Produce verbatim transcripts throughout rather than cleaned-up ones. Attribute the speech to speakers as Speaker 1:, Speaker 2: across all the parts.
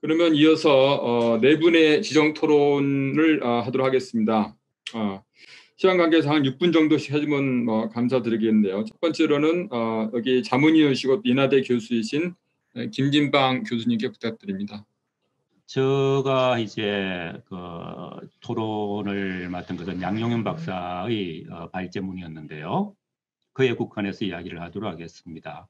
Speaker 1: 그러면 이어서 어, 네 분의 지정 토론을 어, 하도록 하겠습니다. 어, 시간 관계상 육 분 정도씩 해주면 뭐 감사드리겠는데요. 첫 번째로는 어, 여기 자문위원이시고 인하대 교수이신 김진방 교수님께 부탁드립니다.
Speaker 2: 제가 이제 그 토론을 맡은 것은 양용현 박사의 어, 발제문이었는데요. 그에 국한해서 이야기를 하도록 하겠습니다.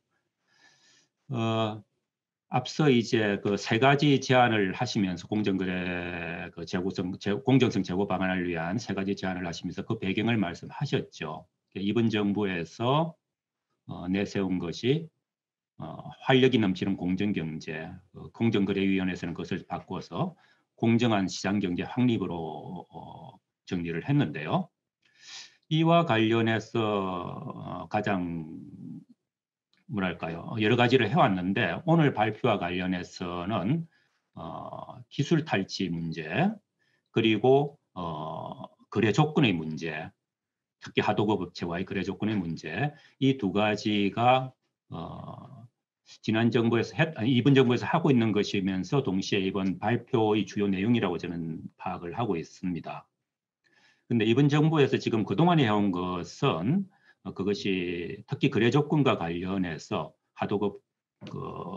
Speaker 2: 어, 앞서 이제 그 세 가지 제안을 하시면서 공정거래 그 재고성, 재, 공정성 제고 방안을 위한 세 가지 제안을 하시면서 그 배경을 말씀하셨죠. 이번 정부에서 어, 내세운 것이 어, 활력이 넘치는 공정경제, 어, 공정거래위원회에서는 그것을 바꿔서 공정한 시장경제 확립으로 어, 정리를 했는데요. 이와 관련해서 어, 가장 뭐랄까요, 여러 가지를 해왔는데 오늘 발표와 관련해서는 어, 기술 탈취 문제, 그리고 어, 거래 조건의 문제, 특히 하도급 업체와의 거래 조건의 문제, 이 두 가지가 어, 지난 정부에서 했, 아니, 이번 정부에서 하고 있는 것이면서 동시에 이번 발표의 주요 내용이라고 저는 파악을 하고 있습니다. 근데 이번 정부에서 지금 그동안 해온 것은 어, 그것이 특히 거래 조건과 관련해서 하도급 그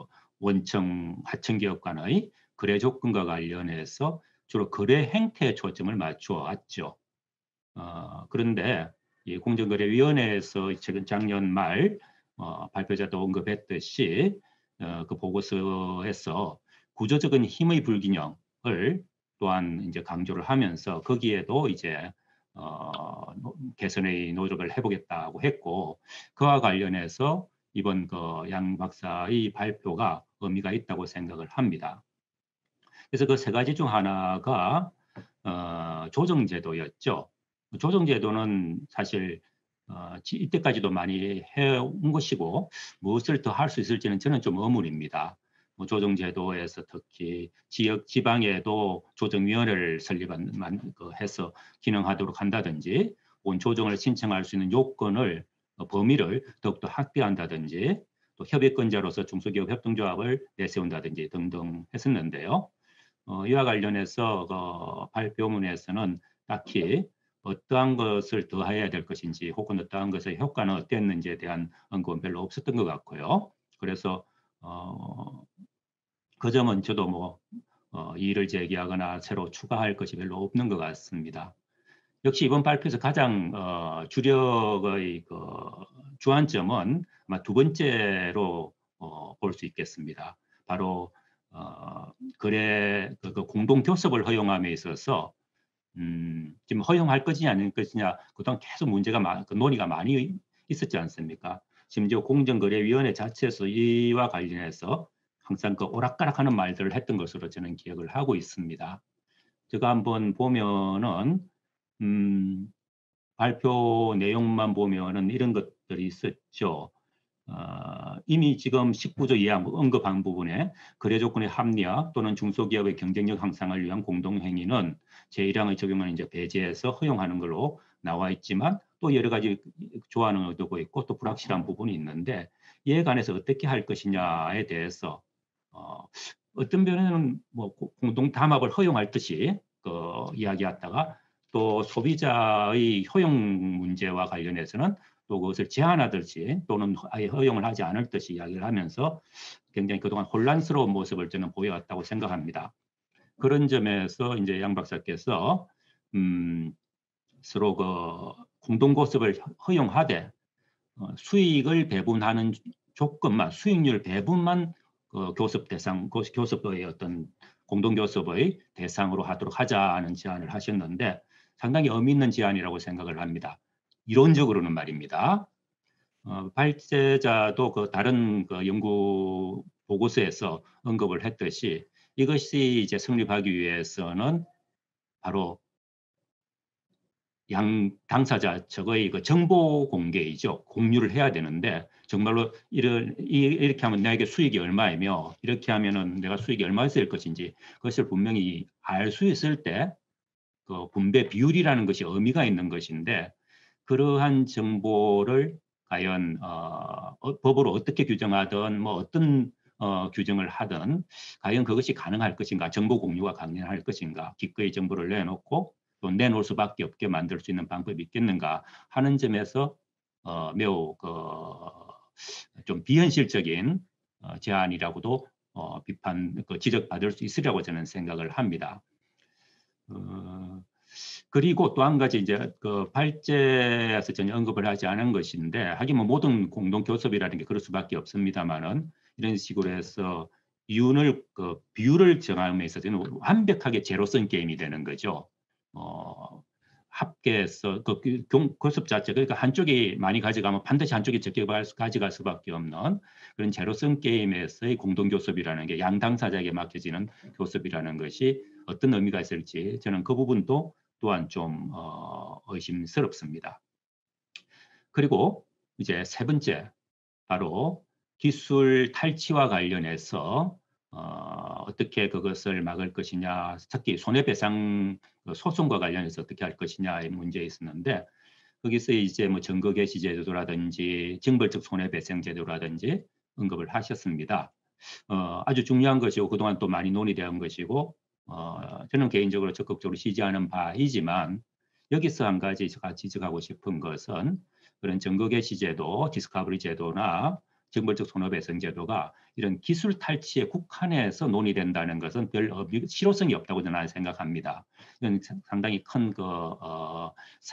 Speaker 2: 원청 하청 기업 간의 거래 조건과 관련해서 주로 거래 행태에 초점을 맞추어 왔죠. 어, 그런데 이 공정거래위원회에서 최근 작년 말 어, 발표자도 언급했듯이 어, 그 보고서에서 구조적인 힘의 불균형을 또한 이제 강조를 하면서 거기에도 이제 어, 개선의 노력을 해보겠다고 했고, 그와 관련해서 이번 그 양 박사의 발표가 의미가 있다고 생각을 합니다. 그래서 그 세 가지 중 하나가 어, 조정제도였죠. 조정제도는 사실 어, 이때까지도 많이 해온 것이고 무엇을 더 할 수 있을지는 저는 좀 의문입니다. 뭐 조정제도에서 특히 지역 지방에도 조정위원회를 설립한 그 해서 기능하도록 한다든지, 온 조정을 신청할 수 있는 요건을 어, 범위를 더욱더 확대한다든지, 또 협의권자로서 중소기업 협동조합을 내세운다든지 등등 했었는데요. 어, 이와 관련해서 그 발표문에서는 딱히 어떠한 것을 더 해야 될 것인지 혹은 어떠한 것의 효과는 어땠는지에 대한 언급은 별로 없었던 것 같고요. 그래서 어, 그 점은 저도 뭐 어, 이의를 제기하거나 새로 추가할 것이 별로 없는 것 같습니다. 역시 이번 발표에서 가장 어, 주력의 그 주안점은 아마 두 번째로 어, 볼 수 있겠습니다. 바로 어, 거래 그, 그 공동 교섭을 허용함에 있어서 음, 지금 허용할 것이냐 아닐 것이냐 그동안 계속 문제가 많, 그 논의가 많이 있었지 않습니까? 심지어 공정거래위원회 자체에서 이와 관련해서 항상 그 오락가락하는 말들을 했던 것으로 저는 기억을 하고 있습니다. 제가 한번 보면은 음, 발표 내용만 보면은 이런 것들이 있었죠. 어, 이미 지금 십구 조 이하 언급한 부분에 거래 조건의 합리화 또는 중소기업의 경쟁력 향상을 위한 공동행위는 제일 항의 적용을 이제 배제해서 허용하는 걸로 나와 있지만 또 여러 가지 조안을 얻고 있고 또 불확실한 부분이 있는데, 이에 관해서 어떻게 할 것이냐에 대해서 어, 어떤 면에는 뭐 공동 담합을 허용할 듯이 그 이야기했다가 또 소비자의 효용 문제와 관련해서는 또 그것을 제한하듯이 또는 아예 허용을 하지 않을 듯이 이야기를 하면서 굉장히 그동안 혼란스러운 모습을 저는 보여왔다고 생각합니다. 그런 점에서 이제 양 박사께서 음, 서로 그 공동고습을 허용하되 어, 수익을 배분하는 조건만, 수익률 배분만 그 교섭 대상, 교섭의 어떤 공동교섭의 대상으로 하도록 하자는 제안을 하셨는데 상당히 의미 있는 제안이라고 생각을 합니다. 이론적으로는 말입니다. 어, 발제자도 그 다른 그 연구 보고서에서 언급을 했듯이 이것이 이제 성립하기 위해서는 바로 양 당사자 측의 그 정보 공개이죠. 공유를 해야 되는데 정말로 이런 이렇게 하면 내게 수익이 얼마이며 이렇게 하면은 내가 수익이 얼마 있을 것인지 그것을 분명히 알 수 있을 때 그 분배 비율이라는 것이 의미가 있는 것인데, 그러한 정보를 과연 어, 어, 법으로 어떻게 규정하든 뭐 어떤 어, 규정을 하든 과연 그것이 가능할 것인가, 정보 공유가 가능할 것인가, 기꺼이 정보를 내놓고 또 내놓을 수밖에 없게 만들 수 있는 방법이 있겠는가 하는 점에서 어, 매우 그, 좀 비현실적인 어, 제안이라고도 어, 비판, 그 지적받을 수 있으리라고 저는 생각을 합니다. 어, 그리고 또 한 가지 이제 그 발제에서 전혀 언급을 하지 않은 것인데, 하긴 뭐 모든 공동 교섭이라는 게 그럴 수밖에 없습니다만은 이런 식으로 해서 이윤을 그 비율을 정함에 있어서는 완벽하게 제로섬 게임이 되는 거죠. 어, 합계해서 그 교- 교섭 자체, 그러니까 한쪽이 많이 가져가면 반드시 한쪽이 적게 가져갈 수밖에 없는 그런 제로섬 게임에서의 공동 교섭이라는 게 양 당사자에게 맡겨지는 교섭이라는 것이 어떤 의미가 있을지 저는 그 부분도 또한 좀 어, 의심스럽습니다. 그리고 이제 세 번째, 바로 기술 탈취와 관련해서 어, 어떻게 그것을 막을 것이냐, 특히 손해배상 소송과 관련해서 어떻게 할 것이냐의 문제에 있었는데, 거기서 이제 뭐 증거 개시 제도라든지 징벌적 손해배상 제도라든지 언급을 하셨습니다. 어, 아주 중요한 것이고 그동안 또 많이 논의되는 것이고 어, 저는 개인적으로 적극적으로 지지하는 바이지만, 여기서 한 가지 제가 지적하고 싶은 것은 그런 증거 개시 제도, 디스커버리 제도나 징벌적 손해배상 제도가 이런 기술 탈취에 국한해서 논의된다는 것은 별 실효성이 없다고 저는 생각합니다. 이건 상당히 큰 그 어,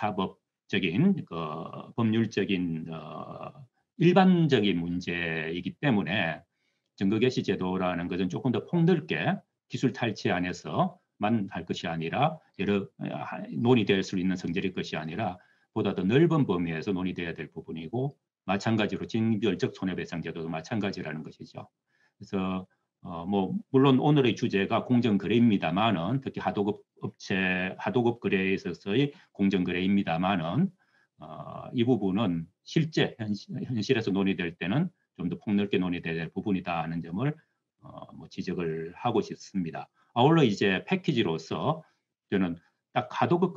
Speaker 2: 사법적인 그 법률적인 어, 일반적인 문제이기 때문에 증거 개시 제도라는 것은 조금 더 폭넓게 기술 탈취 안에서만 할 것이 아니라 여러 논의될 수 있는 성질일 것이 아니라 보다 더 넓은 범위에서 논의돼야 될 부분이고, 마찬가지로 징벌적 손해배상 제도도 마찬가지라는 것이죠. 그래서 어, 뭐 물론 오늘의 주제가 공정거래입니다만은, 특히 하도급 업체 하도급 거래에 있어서의 공정거래입니다만은 어, 이 부분은 실제 현실, 현실에서 논의될 때는 좀 더 폭넓게 논의돼야 될 부분이다 하는 점을 어, 뭐 지적을 하고 싶습니다. 아울러 이제 패키지로서 저는 딱 하도급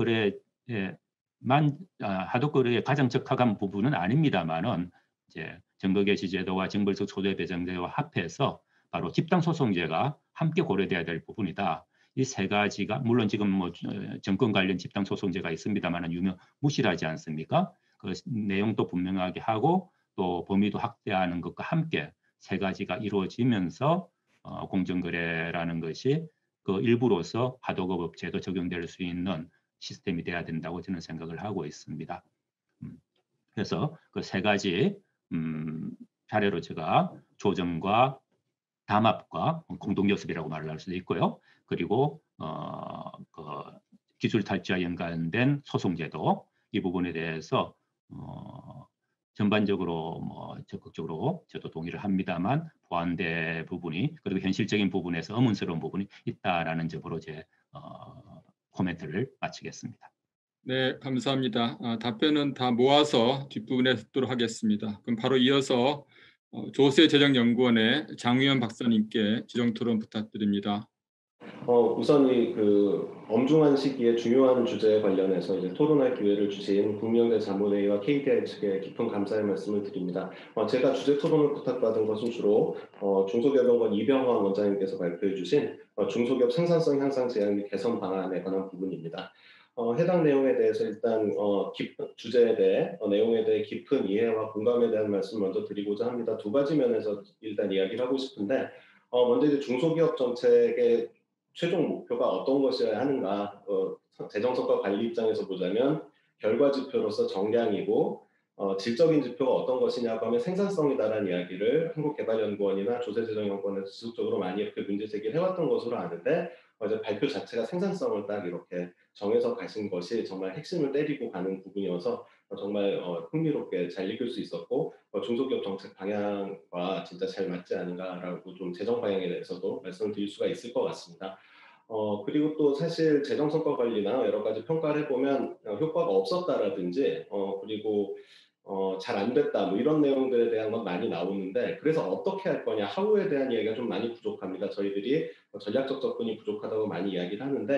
Speaker 2: 거래에만 아, 하도급 거래에 가장 적합한 부분은 아닙니다만은, 이제 증거 개시 제도와 징벌적 손해배상 제도와 합해서 바로 집단소송제가 함께 고려돼야 될 부분이다. 이 세 가지가 물론 지금 뭐 정권 관련 집단소송제가 있습니다만은 유명 무시하지 않습니까? 그 내용도 분명하게 하고 또 범위도 확대하는 것과 함께 세 가지가 이루어지면서 어, 공정거래라는 것이 그 일부로서 하도급 업체도 적용될 수 있는 시스템이 돼야 된다고 저는 생각을 하고 있습니다. 음, 그래서 그 세 가지 음, 사례로 제가 조정과 담합과 공동교섭이라고 말을 할 수도 있고요. 그리고 어, 그 기술 탈취와 연관된 소송제도, 이 부분에 대해서 어, 전반적으로 뭐 적극적으로 저도 동의를 합니다만, 보완된 부분이 그리고 현실적인 부분에서 의문스러운 부분이 있다라는 점으로 제 어, 코멘트를 마치겠습니다.
Speaker 1: 네, 감사합니다. 아, 답변은 다 모아서 뒷부분에 듣도록 하겠습니다. 그럼 바로 이어서 어, 조세 재정연구원의 장우현 박사님께 지정 토론 부탁드립니다.
Speaker 3: 어, 우선 이 그 엄중한 시기에 중요한 주제에 관련해서 이제 토론할 기회를 주신 국민연대 자문회의와 케이티아이 측에 깊은 감사의 말씀을 드립니다. 어, 제가 주제 토론을 부탁받은 것은 주로 어, 중소기업연구원 이병헌 원장님께서 발표해 주신 어, 중소기업 생산성 향상 제한 및 개선 방안에 관한 부분입니다. 어, 해당 내용에 대해서 일단 어, 깊은 주제에 대해 어, 내용에 대해 깊은 이해와 공감에 대한 말씀 먼저 드리고자 합니다. 두 가지 면에서 일단 이야기를 하고 싶은데, 어, 먼저 이제 중소기업 정책의 최종 목표가 어떤 것이어야 하는가, 어, 재정성과 관리 입장에서 보자면 결과 지표로서 정량이고 어, 질적인 지표가 어떤 것이냐고 하면 생산성이다라는 이야기를 한국개발연구원이나 조세재정연구원에서 지속적으로 많이 이렇게 문제 제기를 해왔던 것으로 아는데, 어, 이제 발표 자체가 생산성을 딱 이렇게 정해서 가신 것이 정말 핵심을 때리고 가는 부분이어서 어, 정말 어, 흥미롭게 잘 읽을 수 있었고, 어, 중소기업 정책 방향과 진짜 잘 맞지 않은가라고 좀 재정 방향에 대해서도 말씀드릴 수가 있을 것 같습니다. 어, 그리고 또 사실 재정 성과 관리나 여러 가지 평가를 해보면 어, 효과가 없었다라든지 어, 그리고 어, 잘 안 됐다 뭐 이런 내용들에 대한 건 많이 나오는데, 그래서 어떻게 할 거냐 하우에 대한 이야기가 좀 많이 부족합니다. 저희들이 어, 전략적 접근이 부족하다고 많이 이야기를 하는데,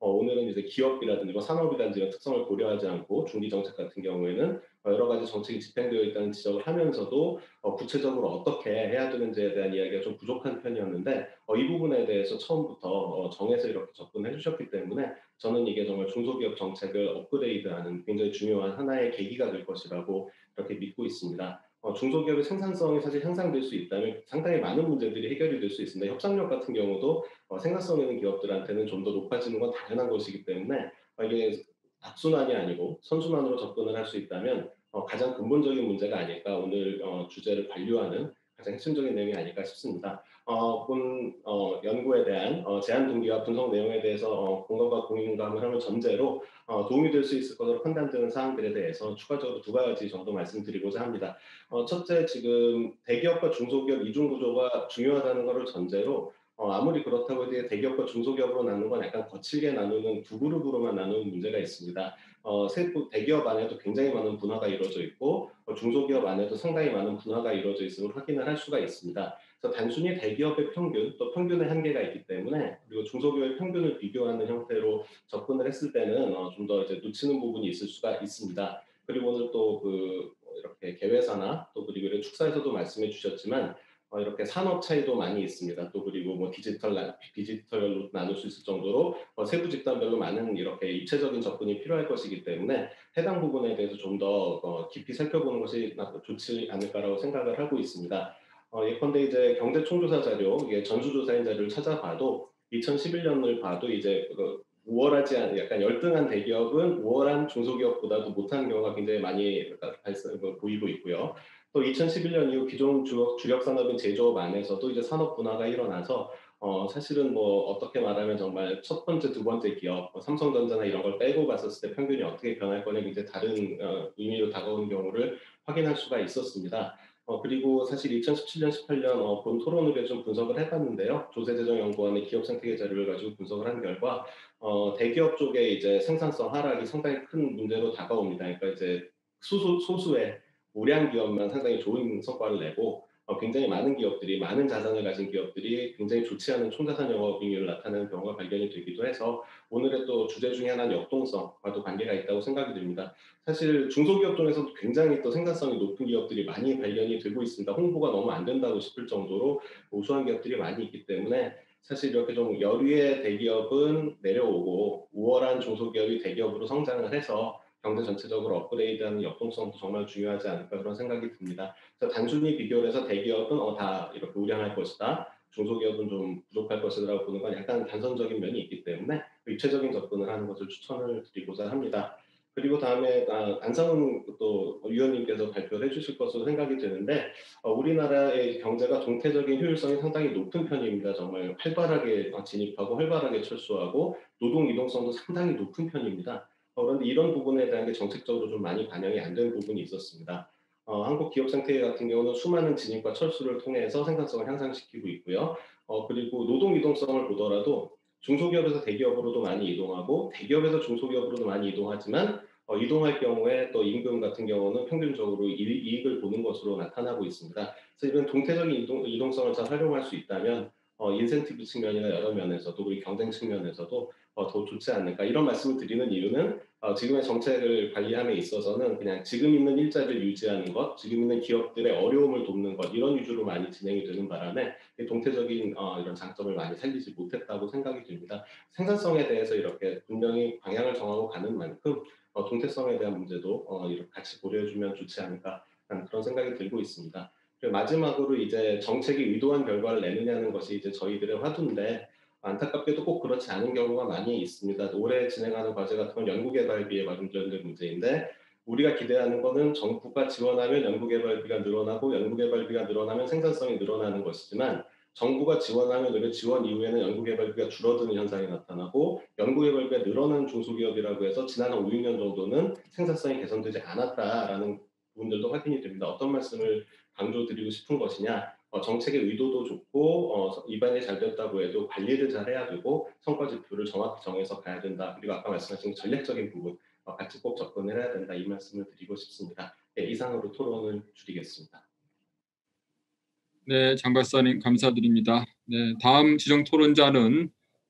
Speaker 3: 어, 오늘은 이제 기업이라든지 뭐 산업이라든지 이런 특성을 고려하지 않고 중기 정책 같은 경우에는 어, 여러 가지 정책이 집행되어 있다는 지적을 하면서도 어, 구체적으로 어떻게 해야 되는지에 대한 이야기가 좀 부족한 편이었는데 어, 이 부분에 대해서 처음부터 어, 정해서 이렇게 접근해 주셨기 때문에 저는 이게 정말 중소기업 정책을 업그레이드하는 굉장히 중요한 하나의 계기가 될 것이라고 이렇게 믿고 있습니다. 어, 중소기업의 생산성이 사실 향상될 수 있다면 상당히 많은 문제들이 해결이 될 수 있습니다. 협상력 같은 경우도 어, 생산성 있는 기업들한테는 좀 더 높아지는 건 당연한 것이기 때문에 어, 이게 악순환이 아니고 선순환으로 접근을 할 수 있다면 어, 가장 근본적인 문제가 아닐까 오늘 어, 주제를 반려하는 가장 핵심적인 내용이 아닐까 싶습니다. 어, 본 어, 연구에 대한 어, 제안 동기와 분석 내용에 대해서 어, 공감과 공감을 하는 전제로 어, 도움이 될 수 있을 것으로 판단되는 사항들에 대해서 추가적으로 두 가지 정도 말씀드리고자 합니다. 어, 첫째, 지금 대기업과 중소기업 이중 구조가 중요하다는 것을 전제로 어, 아무리 그렇다고 해도 대기업과 중소기업으로 나누는 건 약간 거칠게 나누는 두 그룹으로만 나누는 문제가 있습니다. 어, 세부 대기업 안에도 굉장히 많은 분화가 이루어져 있고 어, 중소기업 안에도 상당히 많은 분화가 이루어져 있음을 확인을 할 수가 있습니다. 그래서 단순히 대기업의 평균 또 평균의 한계가 있기 때문에 그리고 중소기업의 평균을 비교하는 형태로 접근을 했을 때는 어, 좀 더 이제 놓치는 부분이 있을 수가 있습니다. 그리고 오늘 또그 이렇게 개회사나 또 그리고 이런 축사에서도 말씀해 주셨지만 어, 이렇게 산업 차이도 많이 있습니다. 또 그리고 뭐 디지털 디지털로 나눌 수 있을 정도로 어, 세부 집단별로 많은 이렇게 입체적인 접근이 필요할 것이기 때문에 해당 부분에 대해서 좀 더 어, 깊이 살펴보는 것이 좋지 않을까라고 생각을 하고 있습니다. 어, 예컨대 이제 경제총조사 자료, 이게 전수조사인 자료를 찾아봐도 이천십일 년을 봐도 이제 그 우월하지 않은 약간 열등한 대기업은 우월한 중소기업보다도 못한 경우가 굉장히 많이 발생 보이고 있고요. 또 이천십일 년 이후 기존 주력, 주력 산업인 제조업 안에서도 이제 산업 분화가 일어나서 어, 사실은 뭐 어떻게 말하면 정말 첫 번째, 두 번째 기업, 뭐 삼성전자나 이런 걸 빼고 봤었을 때 평균이 어떻게 변할 거냐 굉장히 다른 어, 의미로 다가오는 경우를 확인할 수가 있었습니다. 어, 그리고 사실 이천십칠 년, 십팔 년 어, 본 토론을 좀 분석을 해봤는데요. 조세재정연구원의 기업 생태계 자료를 가지고 분석을 한 결과 어, 대기업 쪽에 이제 생산성 하락이 상당히 큰 문제로 다가옵니다. 그러니까 이제 소수, 소수의 우량 기업만 상당히 좋은 성과를 내고 어, 굉장히 많은 기업들이 많은 자산을 가진 기업들이 굉장히 좋지 않은 총자산 영업이익률을 나타내는 경우가 발견이 되기도 해서 오늘의 또 주제 중에 하나는 역동성과도 관계가 있다고 생각이 듭니다. 사실 중소기업 중에서도 굉장히 또 생산성이 높은 기업들이 많이 발견이 되고 있습니다. 홍보가 너무 안 된다고 싶을 정도로 우수한 기업들이 많이 있기 때문에 사실 이렇게 좀 여류의 대기업은 내려오고 우월한 중소기업이 대기업으로 성장을 해서 경제 전체적으로 업그레이드하는 역동성도 정말 중요하지 않을까 그런 생각이 듭니다. 그래서 단순히 비교를 해서 대기업은 어, 다 이렇게 우량할 것이다. 중소기업은 좀 부족할 것이라고 보는 건 약간 단선적인 면이 있기 때문에 입체적인 접근을 하는 것을 추천을 드리고자 합니다. 그리고 다음에 아, 안상훈 또 위원님께서 발표를 해주실 것으로 생각이 되는데 어, 우리나라의 경제가 동태적인 효율성이 상당히 높은 편입니다. 정말 활발하게 진입하고 활발하게 철수하고 노동 이동성도 상당히 높은 편입니다. 어, 그런데 이런 부분에 대한 게 정책적으로 좀 많이 반영이 안 된 부분이 있었습니다. 어, 한국 기업 생태 같은 경우는 수많은 진입과 철수를 통해서 생산성을 향상시키고 있고요. 어, 그리고 노동 이동성을 보더라도 중소기업에서 대기업으로도 많이 이동하고 대기업에서 중소기업으로도 많이 이동하지만 어, 이동할 경우에 또 임금 같은 경우는 평균적으로 이익을 보는 것으로 나타나고 있습니다. 그래서 이런 동태적인 이동, 이동성을 잘 활용할 수 있다면 어, 인센티브 측면이나 여러 면에서도 우리 경쟁 측면에서도 어, 더 좋지 않을까 이런 말씀을 드리는 이유는 어, 지금의 정책을 관리함에 있어서는 그냥 지금 있는 일자리를 유지하는 것, 지금 있는 기업들의 어려움을 돕는 것 이런 위주로 많이 진행이 되는 바람에 동태적인 어, 이런 장점을 많이 살리지 못했다고 생각이 듭니다. 생산성에 대해서 이렇게 분명히 방향을 정하고 가는 만큼 어, 동태성에 대한 문제도 어, 이렇게 같이 고려해주면 좋지 않을까 하는 그런 생각이 들고 있습니다. 그리고 마지막으로 이제 정책이 의도한 결과를 내느냐는 것이 이제 저희들의 화두인데 안타깝게도 꼭 그렇지 않은 경우가 많이 있습니다. 올해 진행하는 과제 같은 건 연구개발비에 관련된 문제인데 우리가 기대하는 것은 정부가 지원하면 연구개발비가 늘어나고 연구개발비가 늘어나면 생산성이 늘어나는 것이지만 정부가 지원하면 오히려 지원 이후에는 연구개발비가 줄어드는 현상이 나타나고 연구개발비가 늘어난 중소기업이라고 해서 지난 한 오, 육 년 정도는 생산성이 개선되지 않았다라는 부분들도 확인이 됩니다. 어떤 말씀을 강조드리고 싶은 것이냐 어, 정책의 의도도 좋고 어, 입안이 잘 됐다고 해도 관리를 잘 해야 되고 성과 지표를 정확히 정해서 가야 된다. 그리고 아까 말씀하신 전략적인 부분 어, 같이 꼭 접근을 해야 된다. 이 말씀을 드리고 싶습니다. 네, 이상으로 토론을 줄이겠습니다.
Speaker 1: 네, 장 박사님 감사드립니다. 네, 다음 지정 토론자는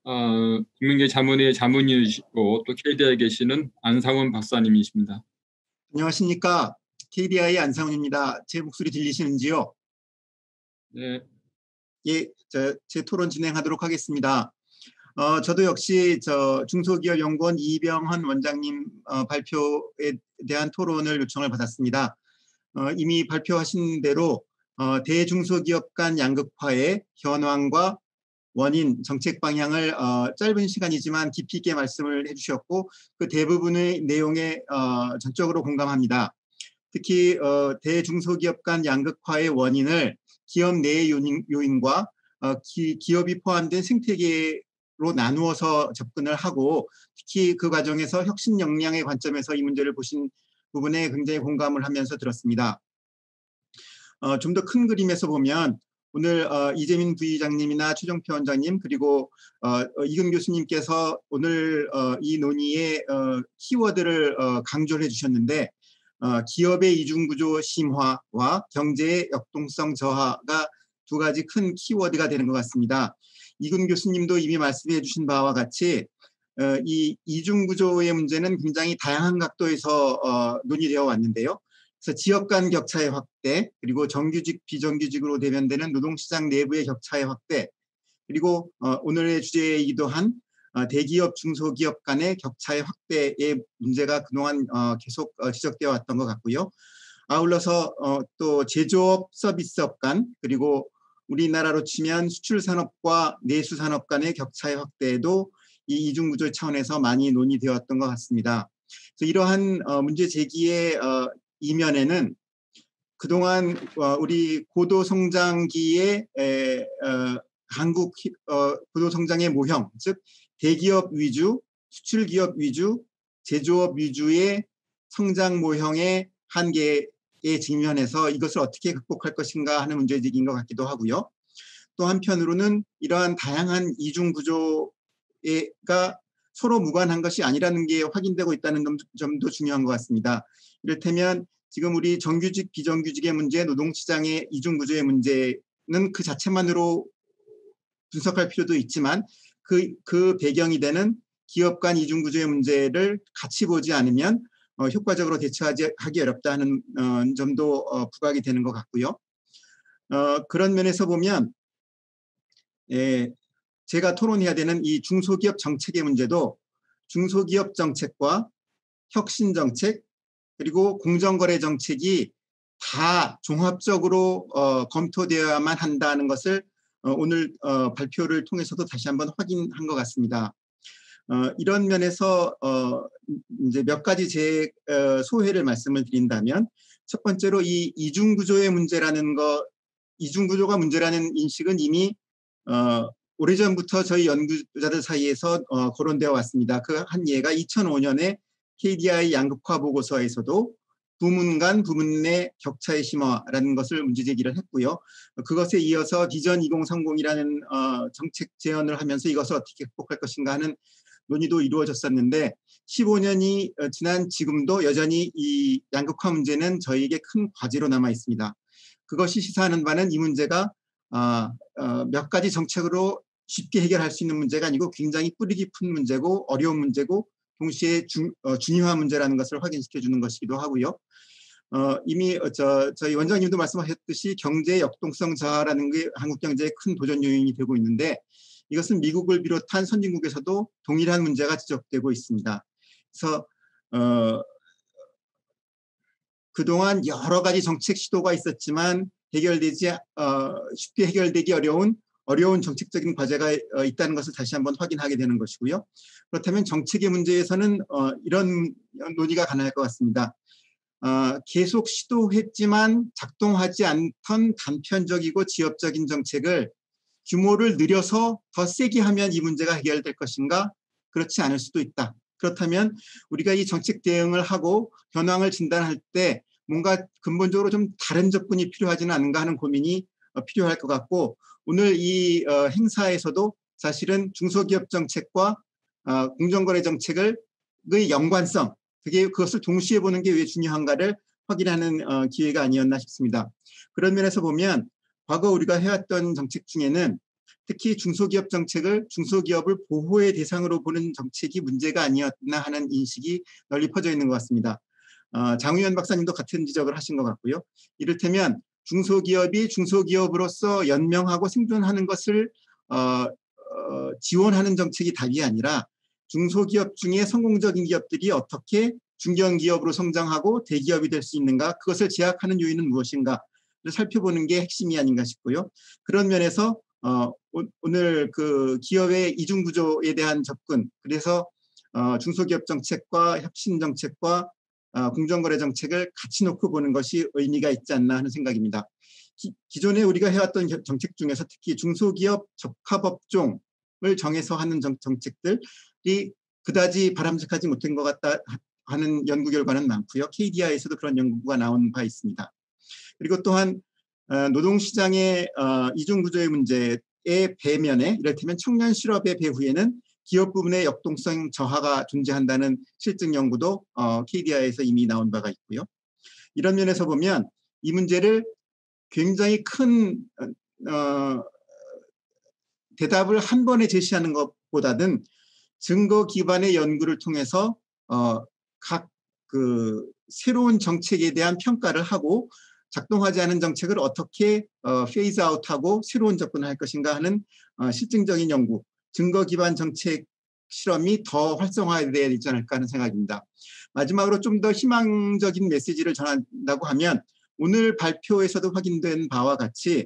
Speaker 1: 어, 국민계 자문회 자문위이시고 또 케이디아이에 계시는 안상훈 박사님이십니다.
Speaker 4: 안녕하십니까. 케이디아이 안상훈입니다. 제 목소리 들리시는지요?
Speaker 1: 네.
Speaker 4: 예, 저, 제 토론 진행하도록 하겠습니다. 어, 저도 역시 저 중소기업연구원 이병헌 원장님 어, 발표에 대한 토론을 요청을 받았습니다. 어, 이미 발표하신 대로 어, 대중소기업 간 양극화의 현황과 원인, 정책 방향을 어, 짧은 시간이지만 깊이 있게 말씀을 해주셨고 그 대부분의 내용에 어, 전적으로 공감합니다. 특히 어, 대중소기업 간 양극화의 원인을 기업 내의 요인, 요인과 어, 기, 기업이 포함된 생태계로 나누어서 접근을 하고 특히 그 과정에서 혁신 역량의 관점에서 이 문제를 보신 부분에 굉장히 공감을 하면서 들었습니다. 어, 좀 더 큰 그림에서 보면 오늘 어, 이재민 부의장님이나 최종표 원장님 그리고 어, 이금 교수님께서 오늘 어, 이 논의의 어, 키워드를 어, 강조를 해주셨는데 어, 기업의 이중구조 심화와 경제의 역동성 저하가 두 가지 큰 키워드가 되는 것 같습니다. 이금 교수님도 이미 말씀해 주신 바와 같이 어, 이 이중구조의 문제는 굉장히 다양한 각도에서 어, 논의되어 왔는데요. 그래서 지역 간 격차의 확대, 그리고 정규직, 비정규직으로 대변되는 노동시장 내부의 격차의 확대, 그리고 어, 오늘의 주제이기도 한 어, 대기업, 중소기업 간의 격차의 확대의 문제가 그동안 어, 계속 어, 지적되어 왔던 것 같고요. 아울러서 어, 또 제조업, 서비스업 간, 그리고 우리나라로 치면 수출산업과 내수산업 간의 격차의 확대도 이 이중구조 차원에서 많이 논의되었던 것 같습니다. 그래서 이러한 어, 문제 제기의 어, 이면에는 그동안 어, 우리 고도성장기의 에, 어, 한국 어, 고도성장의 모형, 즉 대기업 위주, 수출기업 위주, 제조업 위주의 성장 모형의 한계에 직면해서 이것을 어떻게 극복할 것인가 하는 문제제기인 것 같기도 하고요. 또 한편으로는 이러한 다양한 이중구조가 서로 무관한 것이 아니라는 게 확인되고 있다는 점도 중요한 것 같습니다. 이를테면 지금 우리 정규직, 비정규직의 문제, 노동시장의 이중구조의 문제는 그 자체만으로 분석할 필요도 있지만 그, 그 배경이 되는 기업 간 이중구조의 문제를 같이 보지 않으면 어, 효과적으로 대처하기 하기 어렵다는 어, 점도 어, 부각이 되는 것 같고요. 어, 그런 면에서 보면 예, 제가 토론해야 되는 이 중소기업 정책의 문제도 중소기업 정책과 혁신 정책 그리고 공정거래 정책이 다 종합적으로 어, 검토되어야만 한다는 것을 어, 오늘 어, 발표를 통해서도 다시 한번 확인한 것 같습니다. 어, 이런 면에서 어, 이제 몇 가지 제 어, 소회를 말씀을 드린다면 첫 번째로 이 이중구조의 문제라는 거, 이중구조가 문제라는 인식은 이미 어, 오래전부터 저희 연구자들 사이에서 어, 거론되어 왔습니다. 그 한 예가 이천오 년에 케이디아이 양극화 보고서에서도 부문 간 부문 내 격차의 심화라는 것을 문제제기를 했고요. 그것에 이어서 비전 이공삼공이라는 어, 정책 제언을 하면서 이것을 어떻게 극복할 것인가 하는 논의도 이루어졌었는데 십오 년이 지난 지금도 여전히 이 양극화 문제는 저희에게 큰 과제로 남아 있습니다. 그것이 시사하는 바는 이 문제가 어, 어, 몇 가지 정책으로 쉽게 해결할 수 있는 문제가 아니고 굉장히 뿌리 깊은 문제고 어려운 문제고 동시에 중, 어, 중요한 문제라는 것을 확인시켜 주는 것이기도 하고요. 어, 이미 저, 저희 원장님도 말씀하셨듯이 경제 역동성 저하라는 게 한국 경제의 큰 도전 요인이 되고 있는데 이것은 미국을 비롯한 선진국에서도 동일한 문제가 지적되고 있습니다. 그래서 어, 그동안 여러 가지 정책 시도가 있었지만 해결되지 어, 쉽게 해결되기 어려운 어려운 정책적인 과제가 어, 있다는 것을 다시 한번 확인하게 되는 것이고요. 그렇다면 정책의 문제에서는 어, 이런 논의가 가능할 것 같습니다. 어, 계속 시도했지만 작동하지 않던 단편적이고 지엽적인 정책을 규모를 늘려서 더 세게 하면 이 문제가 해결될 것인가? 그렇지 않을 수도 있다. 그렇다면 우리가 이 정책 대응을 하고 현황을 진단할 때 뭔가 근본적으로 좀 다른 접근이 필요하지는 않은가 하는 고민이 필요할 것 같고 오늘 이 행사에서도 사실은 중소기업 정책과 공정거래 정책의 연관성, 그게 그것을 동시에 보는 게 왜 중요한가를 확인하는 기회가 아니었나 싶습니다. 그런 면에서 보면 과거 우리가 해왔던 정책 중에는 특히 중소기업 정책을 중소기업을 보호의 대상으로 보는 정책이 문제가 아니었나 하는 인식이 널리 퍼져 있는 것 같습니다. 어, 장우현 박사님도 같은 지적을 하신 것 같고요. 이를테면 중소기업이 중소기업으로서 연명하고 생존하는 것을 어, 어, 지원하는 정책이 답이 아니라 중소기업 중에 성공적인 기업들이 어떻게 중견기업으로 성장하고 대기업이 될 수 있는가, 그것을 제약하는 요인은 무엇인가를 살펴보는 게 핵심이 아닌가 싶고요. 그런 면에서 어, 오늘 그 기업의 이중구조에 대한 접근, 그래서 어, 중소기업 정책과 혁신 정책과 어, 공정거래 정책을 같이 놓고 보는 것이 의미가 있지 않나 하는 생각입니다. 기, 기존에 우리가 해왔던 정책 중에서 특히 중소기업 적합업종을 정해서 하는 정, 정책들이 그다지 바람직하지 못한 것 같다 하는 연구 결과는 많고요. 케이디아이에서도 그런 연구가 나온 바 있습니다. 그리고 또한 노동시장의 이중구조의 문제의 배면에 이를테면 청년 실업의 배후에는 기업 부분의 역동성 저하가 존재한다는 실증 연구도 케이디아이에서 이미 나온 바가 있고요. 이런 면에서 보면 이 문제를 굉장히 큰 어, 대답을 한 번에 제시하는 것보다는 증거 기반의 연구를 통해서 어, 각 그 새로운 정책에 대한 평가를 하고 작동하지 않은 정책을 어떻게 어, 페이즈 아웃하고 새로운 접근을 할 것인가 하는 어, 실증적인 연구, 증거 기반 정책 실험이 더 활성화되어야 되지 않을까 하는 생각입니다. 마지막으로 좀 더 희망적인 메시지를 전한다고 하면 오늘 발표에서도 확인된 바와 같이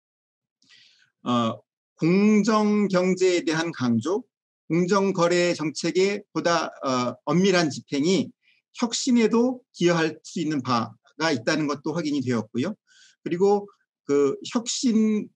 Speaker 4: 어, 공정경제에 대한 강조, 공정거래 정책의 보다 어, 엄밀한 집행이 혁신에도 기여할 수 있는 바가 있다는 것도 확인이 되었고요. 그리고 그 혁신을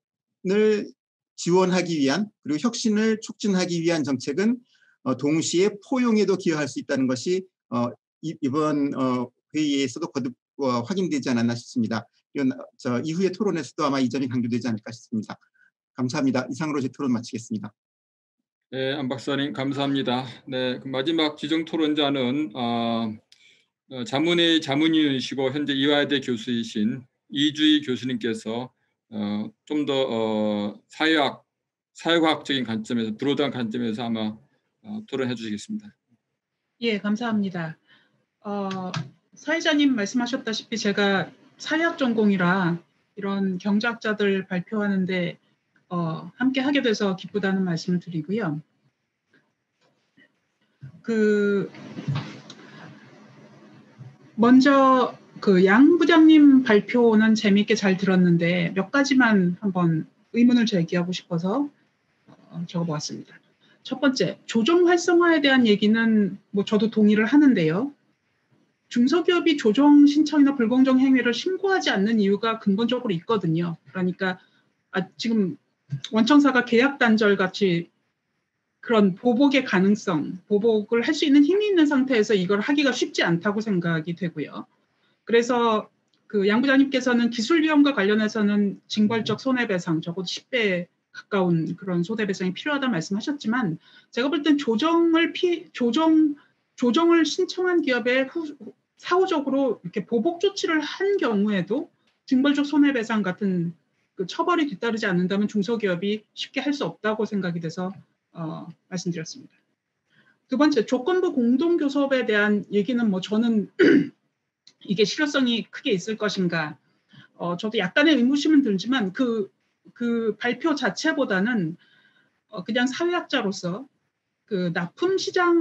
Speaker 4: 지원하기 위한, 그리고 혁신을 촉진하기 위한 정책은 어, 동시에 포용에도 기여할 수 있다는 것이 어, 이번 어, 회의에서도 거듭 어, 확인되지 않았나 싶습니다. 이건 저 이후의 토론에서도 아마 이 점이 강조되지 않을까 싶습니다. 감사합니다. 이상으로 제 토론 마치겠습니다.
Speaker 1: 네, 안 박사님 감사합니다. 네, 그 마지막 지정 토론자는 어, 어, 자문의 자문위원이시고 현재 이화여대 교수이신 이주희 교수님께서 어, 좀 더 어, 사회학, 사회과학적인 관점에서 브로드한 관점에서 아마 어, 토론해 주시겠습니다.
Speaker 5: 예, 감사합니다. 어, 사회자님 말씀하셨다시피 제가 사회학 전공이라 이런 경제학자들 발표하는데 어, 함께 하게 돼서 기쁘다는 말씀을 드리고요. 그 먼저 그 양 부장님 발표는 재미있게 잘 들었는데 몇 가지만 한번 의문을 제기하고 싶어서 어, 적어보았습니다. 첫 번째, 조정 활성화에 대한 얘기는 뭐 저도 동의를 하는데요. 중소기업이 조정 신청이나 불공정 행위를 신고하지 않는 이유가 근본적으로 있거든요. 그러니까 아, 지금 원청사가 계약 단절 같이 그런 보복의 가능성, 보복을 할 수 있는 힘이 있는 상태에서 이걸 하기가 쉽지 않다고 생각이 되고요. 그래서 그 양 부장님께서는 기술 위험과 관련해서는 징벌적 손해배상, 적어도 십 배 가까운 그런 손해배상이 필요하다 말씀하셨지만 제가 볼 땐 조정을 피, 조정, 조정을 신청한 기업에 후, 사후적으로 이렇게 보복 조치를 한 경우에도 징벌적 손해배상 같은 그 처벌이 뒤따르지 않는다면 중소기업이 쉽게 할 수 없다고 생각이 돼서 어, 말씀드렸습니다. 두 번째, 조건부 공동교섭에 대한 얘기는 뭐 저는 이게 실효성이 크게 있을 것인가 어, 저도 약간의 의무심은 들지만 그, 그 발표 자체보다는 어, 그냥 사회학자로서 그 납품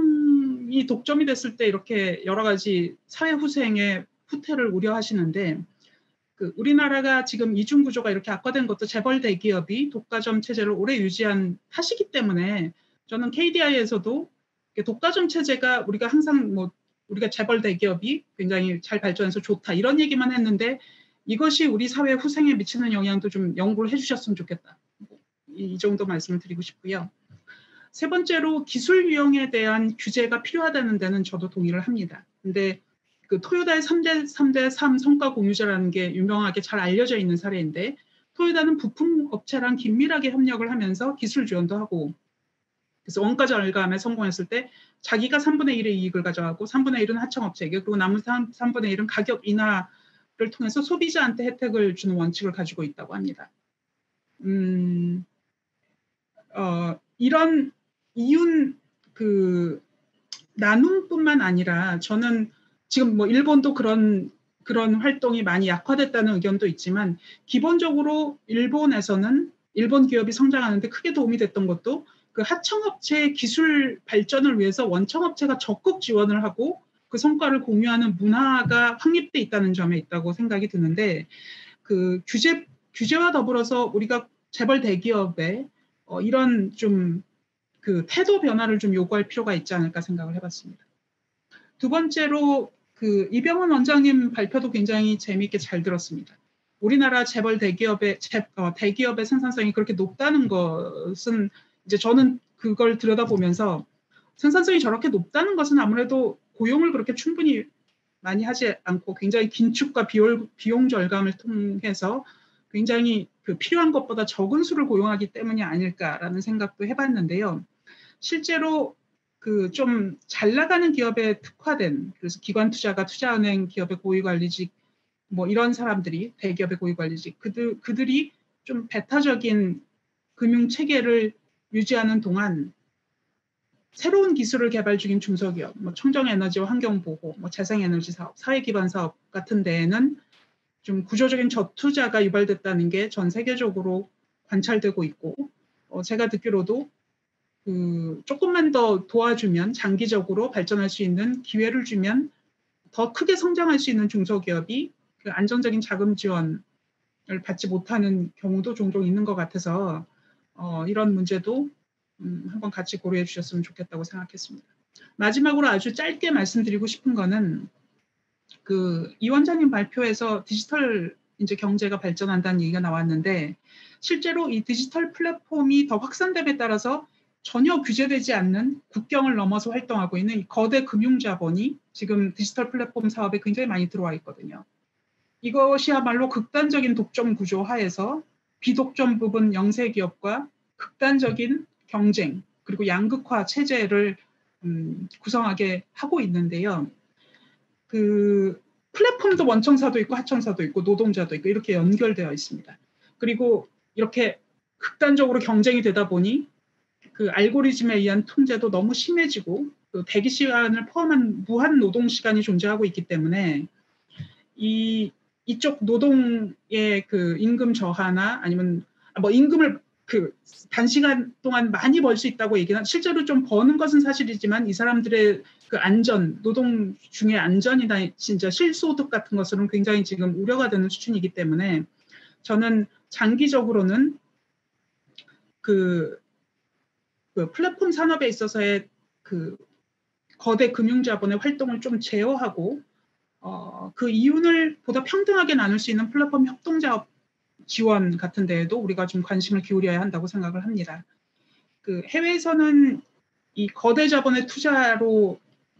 Speaker 5: 시장이 독점이 됐을 때 이렇게 여러 가지 사회 후생의 후퇴를 우려하시는데 그 우리나라가 지금 이중 구조가 이렇게 악화된 것도 재벌 대기업이 독과점 체제를 오래 유지한 탓이기 때문에 저는 케이디아이에서도 독과점 체제가 우리가 항상 뭐 우리가 재벌 대기업이 굉장히 잘 발전해서 좋다 이런 얘기만 했는데 이것이 우리 사회 후생에 미치는 영향도 좀 연구를 해주셨으면 좋겠다. 이 정도 말씀을 드리고 싶고요. 세 번째로 기술 유형에 대한 규제가 필요하다는 데는 저도 동의를 합니다. 근데 그 토요다의 삼 대 삼 대 삼 성과 공유제라는 게 유명하게 잘 알려져 있는 사례인데 토요다는 부품 업체랑 긴밀하게 협력을 하면서 기술 지원도 하고 그래서 원가 절감에 성공했을 때 자기가 삼분의 일의 이익을 가져가고 삼분의 일은 하청업체에게 그리고 남은 삼분의 일은 가격 인하를 통해서 소비자한테 혜택을 주는 원칙을 가지고 있다고 합니다. 음, 어, 이런 이윤 그 나눔뿐만 아니라 저는 지금 뭐 일본도 그런 그런 활동이 많이 약화됐다는 의견도 있지만 기본적으로 일본에서는 일본 기업이 성장하는데 크게 도움이 됐던 것도 그 하청업체의 기술 발전을 위해서 원청업체가 적극 지원을 하고 그 성과를 공유하는 문화가 확립돼 있다는 점에 있다고 생각이 드는데 그 규제 규제와 더불어서 우리가 재벌 대기업에 어, 이런 좀 그 태도 변화를 좀 요구할 필요가 있지 않을까 생각을 해봤습니다. 두 번째로 그 이병헌 원장님 발표도 굉장히 재미있게 잘 들었습니다. 우리나라 재벌 대기업의 재, 어, 대기업의 생산성이 그렇게 높다는 것은 이제 저는 그걸 들여다보면서 생산성이 저렇게 높다는 것은 아무래도 고용을 그렇게 충분히 많이 하지 않고 굉장히 긴축과 비용, 비용 절감을 통해서 굉장히 그 필요한 것보다 적은 수를 고용하기 때문이 아닐까라는 생각도 해봤는데요. 실제로 그 좀 잘 나가는 기업에 특화된 그래서 기관 투자가 투자은행 기업의 고위관리직 뭐 이런 사람들이 대기업의 고위관리직 그들 그들이 좀 배타적인 금융 체계를 유지하는 동안 새로운 기술을 개발 중인 중소기업, 뭐 청정에너지와 환경보호, 뭐 재생에너지 사업, 사회기반 사업 같은 데에는 좀 구조적인 저투자가 유발됐다는 게 전 세계적으로 관찰되고 있고, 어, 제가 듣기로도 그 조금만 더 도와주면 장기적으로 발전할 수 있는 기회를 주면 더 크게 성장할 수 있는 중소기업이 그 안정적인 자금 지원을 받지 못하는 경우도 종종 있는 것 같아서 어, 이런 문제도 음, 한번 같이 고려해 주셨으면 좋겠다고 생각했습니다. 마지막으로 아주 짧게 말씀드리고 싶은 거는 그 이 원장님 발표에서 디지털 이제 경제가 발전한다는 얘기가 나왔는데 실제로 이 디지털 플랫폼이 더 확산됨에 따라서 전혀 규제되지 않는 국경을 넘어서 활동하고 있는 이 거대 금융자본이 지금 디지털 플랫폼 사업에 굉장히 많이 들어와 있거든요. 이것이야말로 극단적인 독점 구조 하에서 비독점 부분 영세 기업과 극단적인 경쟁 그리고 양극화 체제를 음, 구성하게 하고 있는데요. 그 플랫폼도 원청사도 있고 하청사도 있고 노동자도 있고 이렇게 연결되어 있습니다. 그리고 이렇게 극단적으로 경쟁이 되다 보니 그 알고리즘에 의한 통제도 너무 심해지고 그 대기 시간을 포함한 무한 노동 시간이 존재하고 있기 때문에 이 이쪽 노동의 그 임금 저하나 아니면 뭐 임금을 그 단시간 동안 많이 벌 수 있다고 얘기는 실제로 좀 버는 것은 사실이지만 이 사람들의 그 안전, 노동 중의 안전이나 진짜 실소득 같은 것은 굉장히 지금 우려가 되는 수준이기 때문에 저는 장기적으로는 그, 그 플랫폼 산업에 있어서의 그 거대 금융자본의 활동을 좀 제어하고 어, 그 이윤을 보다 평등하게 나눌 수 있는 플랫폼 협동자업 지원 같은 데에도 우리가 좀 관심을 기울여야 한다고 생각을 합니다. 그 해외에서는 이 거대 자본의 투자로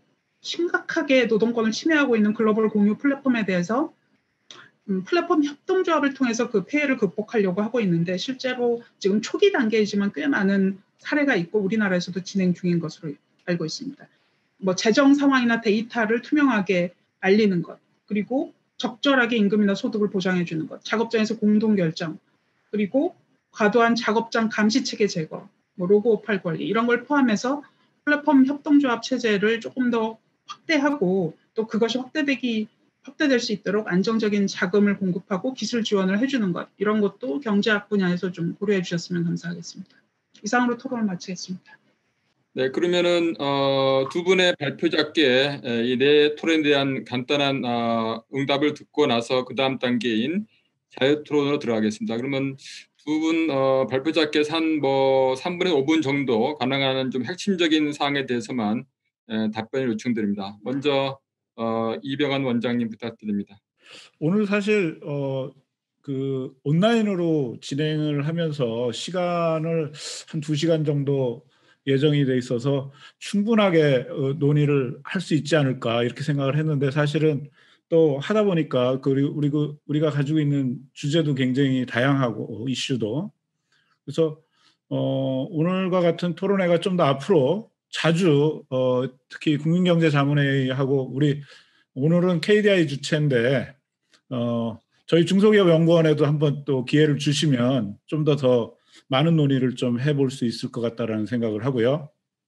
Speaker 5: 심각하게 노동권을 침해하고 있는 글로벌 공유 플랫폼에 대해서 음, 플랫폼 협동조합을 통해서 그 폐해를 극복하려고 하고 있는데 실제로 지금 초기 단계이지만 꽤 많은 사례가 있고 우리나라에서도 진행 중인 것으로 알고 있습니다. 뭐 재정 상황이나 데이터를 투명하게 알리는 것, 그리고 적절하게 임금이나 소득을 보장해 주는 것, 작업장에서 공동 결정, 그리고 과도한 작업장 감시 체계 제거, 뭐 로고 오팔 관리 이런 걸 포함해서 플랫폼 협동조합 체제를 조금 더 확대하고 또 그것이 확대되기 확대될 수 있도록 안정적인 자금을 공급하고 기술 지원을 해주는 것 이런 것도 경제학 분야에서 좀 고려해 주셨으면 감사하겠습니다. 이상으로 토론을 마치겠습니다.
Speaker 1: 네, 그러면은 어, 두 분의 발표자께 이 네 토론에 대한 간단한 어, 응답을 듣고 나서 그 다음 단계인 자유토론으로 들어가겠습니다. 그러면 두 분 어, 발표자께서 한 뭐 삼 분에서 오 분 정도 가능한 좀 핵심적인 사항에 대해서만 에, 답변을 요청드립니다. 먼저 어, 이병헌 원장님 부탁드립니다.
Speaker 6: 오늘 사실 어, 그 온라인으로 진행을 하면서 시간을 한 두 시간 정도 예정이 돼 있어서 충분하게 어, 논의를 할 수 있지 않을까 이렇게 생각을 했는데 사실은 또 하다 보니까 그 우리 그 우리가 가지고 있는 주제도 굉장히 다양하고 이슈도 그래서 어, 오늘과 같은 토론회가 좀 더 앞으로 자주 어, 특히 국민경제자문회의하고 우리 오늘은 케이디아이 주체인데 어, 저희 중소기업 연구원에도 한번 또 기회를 주시면 좀 더 더 많은 논의를 좀 해볼 수 있을 것 같다라는 생각을 하고요.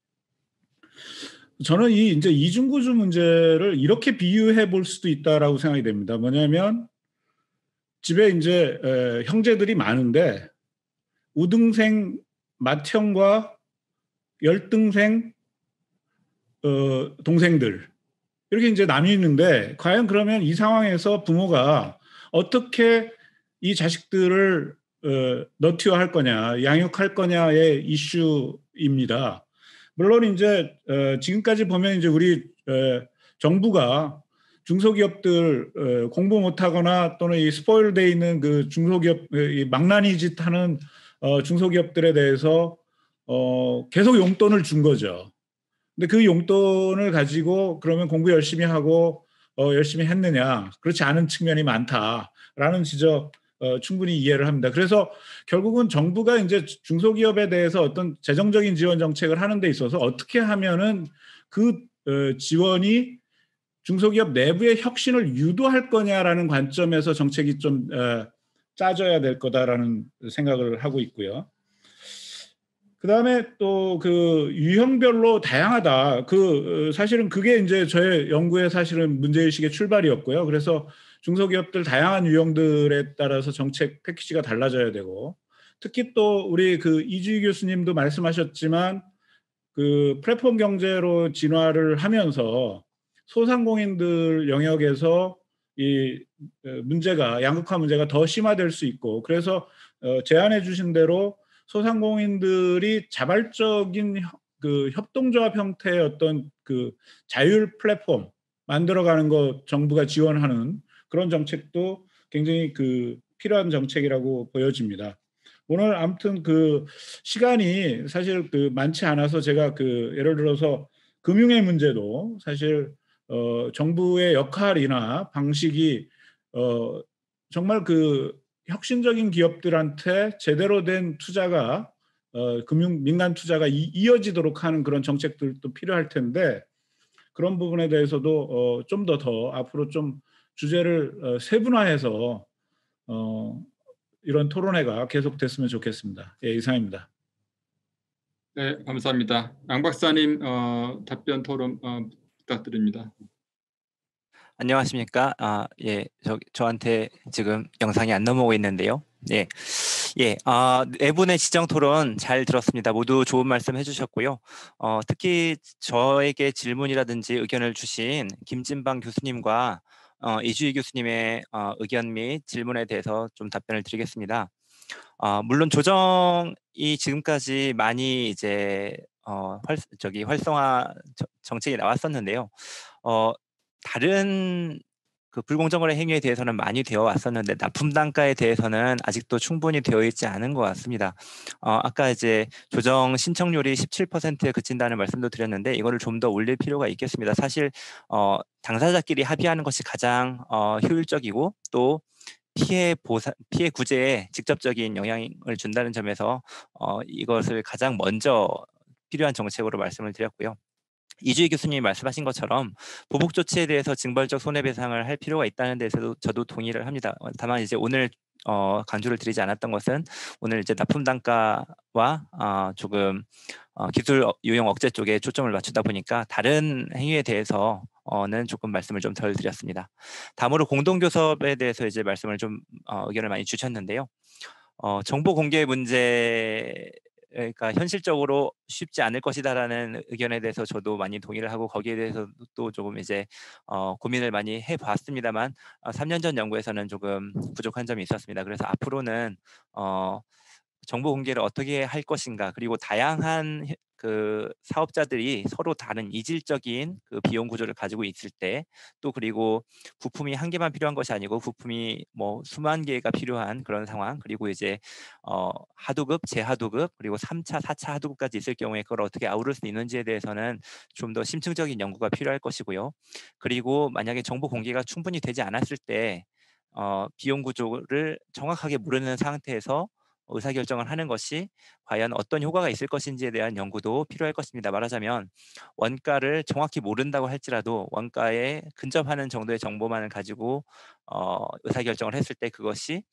Speaker 6: 저는 이 이제 이중구조 문제를 이렇게 비유해 볼 수도 있다라고 생각이 됩니다. 뭐냐면 집에 이제 에, 형제들이 많은데 우등생 맏형과 열등생 어, 동생들 이렇게 이제 나뉘는데 과연 그러면 이 상황에서 부모가 어떻게 이 자식들을 어, 너티화할 거냐, 양육할 거냐의 이슈입니다. 물론 이제 어, 지금까지 보면 이제 우리 어, 정부가 중소기업들 어, 공부 못하거나 또는 이 스포일돼 있는 그 중소기업 이 망나니 짓 하는 어, 중소기업들에 대해서 어, 계속 용돈을 준 거죠. 근데 그 용돈을 가지고 그러면 공부 열심히 하고 어, 열심히 했느냐? 그렇지 않은 측면이 많다라는 지적 어, 충분히 이해를 합니다. 그래서 결국은 정부가 이제 중소기업에 대해서 어떤 재정적인 지원 정책을 하는 데 있어서 어떻게 하면은 그 어, 지원이 중소기업 내부의 혁신을 유도할 거냐라는 관점에서 정책이 좀 어, 짜져야 될 거다라는 생각을 하고 있고요. 그 다음에 또 그 유형별로 다양하다. 그 사실은 그게 이제 저의 연구의 사실은 문제의식의 출발이었고요. 그래서 중소기업들 다양한 유형들에 따라서 정책 패키지가 달라져야 되고 특히 또 우리 그 이주희 교수님도 말씀하셨지만 그 플랫폼 경제로 진화를 하면서 소상공인들 영역에서 이 문제가 양극화 문제가 더 심화될 수 있고 그래서 제안해 주신 대로 소상공인들이 자발적인 그 협동조합 형태의 어떤 그 자율 플랫폼 만들어가는 거 정부가 지원하는 그런 정책도 굉장히 그 필요한 정책이라고 보여집니다. 오늘 아무튼 그 시간이 사실 그 많지 않아서 제가 그 예를 들어서 금융의 문제도 사실 어 정부의 역할이나 방식이 어 정말 그 혁신적인 기업들한테 제대로 된 투자가 어, 금융 민간 투자가 이, 이어지도록 하는 그런 정책들도 필요할 텐데 그런 부분에 대해서도 어, 좀 더 더 앞으로 좀 주제를 어, 세분화해서 어, 이런 토론회가 계속됐으면 좋겠습니다. 예, 이상입니다.
Speaker 1: 네, 감사합니다. 양 박사님 어, 답변 토론 어, 부탁드립니다.
Speaker 7: 안녕하십니까? 아, 예, 저, 저한테 지금 영상이 안 넘어오고 있는데요. 예, 예, 아, 네 분의 지정 토론 잘 들었습니다. 모두 좋은 말씀 해주셨고요. 어, 특히 저에게 질문이라든지 의견을 주신 김진방 교수님과 어, 이주희 교수님의 어, 의견 및 질문에 대해서 좀 답변을 드리겠습니다. 어, 물론 조정이 지금까지 많이 이제 어, 활, 저기 활성화 저, 정책이 나왔었는데요. 어, 다른 그 불공정거래 행위에 대해서는 많이 되어 왔었는데 납품 단가에 대해서는 아직도 충분히 되어 있지 않은 것 같습니다. 어, 아까 이제 조정 신청률이 십칠 퍼센트에 그친다는 말씀도 드렸는데 이거를 좀 더 올릴 필요가 있겠습니다. 사실 어, 당사자끼리 합의하는 것이 가장 어, 효율적이고 또 피해 보상, 피해 구제에 직접적인 영향을 준다는 점에서 어, 이것을 가장 먼저 필요한 정책으로 말씀을 드렸고요. 이주희 교수님이 말씀하신 것처럼 보복 조치에 대해서 징벌적 손해배상을 할 필요가 있다는 데서도 저도 동의를 합니다. 다만 이제 오늘 어, 강조를 드리지 않았던 것은 오늘 이제 납품 단가와 어, 조금 어, 기술 유형 억제 쪽에 초점을 맞추다 보니까 다른 행위에 대해서 어는 조금 말씀을 좀 덜 드렸습니다. 다음으로 공동교섭에 대해서 이제 말씀을 좀 어, 의견을 많이 주셨는데요. 어, 정보 공개 문제 그러니까 현실적으로 쉽지 않을 것이다라는 의견에 대해서 저도 많이 동의를 하고 거기에 대해서 또 조금 이제 어, 고민을 많이 해봤습니다만 어, 삼 년 전 연구에서는 조금 부족한 점이 있었습니다. 그래서 앞으로는 어, 정보 공개를 어떻게 할 것인가 그리고 다양한 그 사업자들이 서로 다른 이질적인 그 비용 구조를 가지고 있을 때 또 그리고 부품이 한 개만 필요한 것이 아니고 부품이 뭐 수만 개가 필요한 그런 상황 그리고 이제 어 하도급, 재하도급 그리고 삼 차, 사 차 하도급까지 있을 경우에 그걸 어떻게 아우를 수 있는지에 대해서는 좀 더 심층적인 연구가 필요할 것이고요. 그리고 만약에 정보 공개가 충분히 되지 않았을 때 어 비용 구조를 정확하게 모르는 상태에서 의사결정을 하는 것이 과연 어떤 효과가 있을 것인지에 대한 연구도 필요할 것입니다. 말하자면 원가를 정확히 모른다고 할지라도 원가에 근접하는 정도의 정보만을 가지고 어, 의사결정을 했을 때 그것이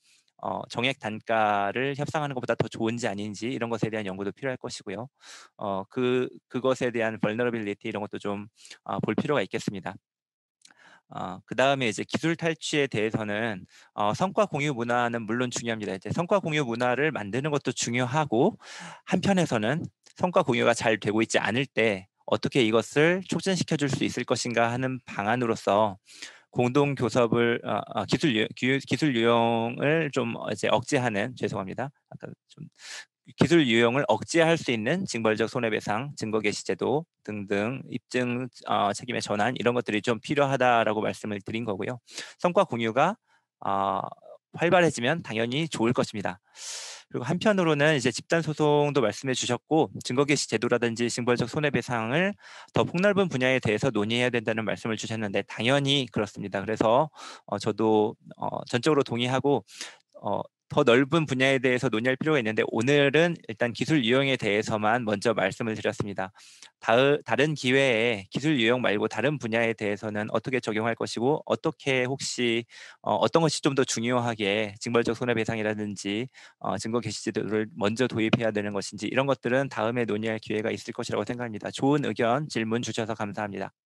Speaker 7: 어, 정액 단가를 협상하는 것보다 더 좋은지 아닌지 이런 것에 대한 연구도 필요할 것이고요. 어, 그 그것에 대한 vulnerability 이런 것도 좀 어, 볼 필요가 있겠습니다. 어, 그 다음에 이제 기술 탈취에 대해서는 어, 성과 공유 문화는 물론 중요합니다. 이제 성과 공유 문화를 만드는 것도 중요하고 한편에서는 성과 공유가 잘 되고 있지 않을 때 어떻게 이것을 촉진시켜 줄 수 있을 것인가 하는 방안으로서 공동 교섭을 어, 어, 기술 유, 기, 기술 유용을 좀 이제 억제하는 죄송합니다. 아까 좀 기술 유용을 억제할 수 있는 징벌적 손해배상, 증거 개시 제도 등등 입증 어, 책임의 전환 이런 것들이 좀 필요하다라고 말씀을 드린 거고요. 성과 공유가 어, 활발해지면 당연히 좋을 것입니다. 그리고 한편으로는 이제 집단 소송도 말씀해 주셨고 증거 개시 제도라든지 징벌적 손해배상을 더 폭넓은 분야에 대해서 논의해야 된다는 말씀을 주셨는데 당연히 그렇습니다. 그래서 어, 저도 어, 전적으로 동의하고 어, 더 넓은 분야에 대해서 논의할 필요가 있는데 오늘은 일단 기술 유형에 대해서만 먼저 말씀을 드렸습니다. 다으, 다른 기회에 기술 유형 말고 다른 분야에 대해서는 어떻게 적용할 것이고 어떻게 혹시 어, 어떤 것이 좀 더 중요하게 징벌적 손해배상이라든지 어, 증거 개시제도를 먼저 도입해야 되는 것인지 이런 것들은 다음에 논의할 기회가 있을 것이라고 생각합니다. 좋은 의견, 질문 주셔서 감사합니다.